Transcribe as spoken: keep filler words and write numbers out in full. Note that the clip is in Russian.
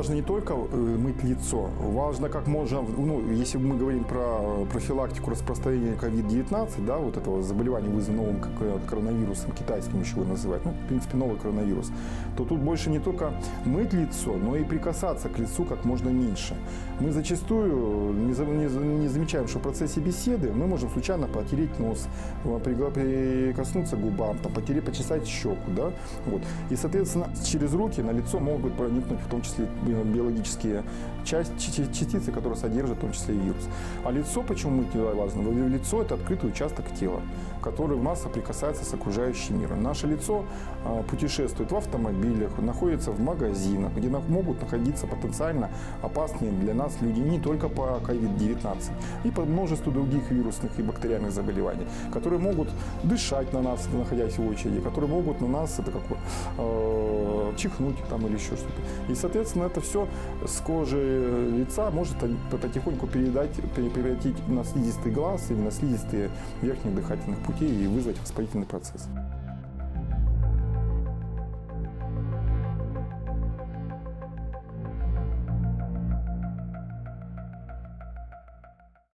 важно не только мыть лицо, важно как можно, ну, если мы говорим про профилактику распространения ковид девятнадцать, да, вот этого заболевания, вызванного новым коронавирусом, китайским еще его называют, ну, в принципе, новый коронавирус, то тут больше не только мыть лицо, но и прикасаться к лицу как можно меньше. Мы зачастую не, не, не замечаем, что в процессе беседы мы можем случайно потереть нос, прикоснуться к губам, там, потереть, почесать щеку, да, вот. И, соответственно, через руки на лицо могут проникнуть в том числе биологические части, частицы, которые содержат в том числе и вирус. А лицо, почему мыть важно? Лицо – это открытый участок тела, который в нас соприкасается с окружающим миром. Наше лицо путешествует в автомобилях, находится в магазинах, где могут находиться потенциально опасные для нас люди не только по ковид девятнадцать, и по множеству других вирусных и бактериальных заболеваний, которые могут дышать на нас, находясь в очереди, которые могут на нас это как, э, чихнуть там, или еще что-то. И, соответственно, это все с кожи лица может потихоньку передать, превратить на слизистый глаз или на слизистые верхних дыхательных путей и вызвать воспалительный процесс.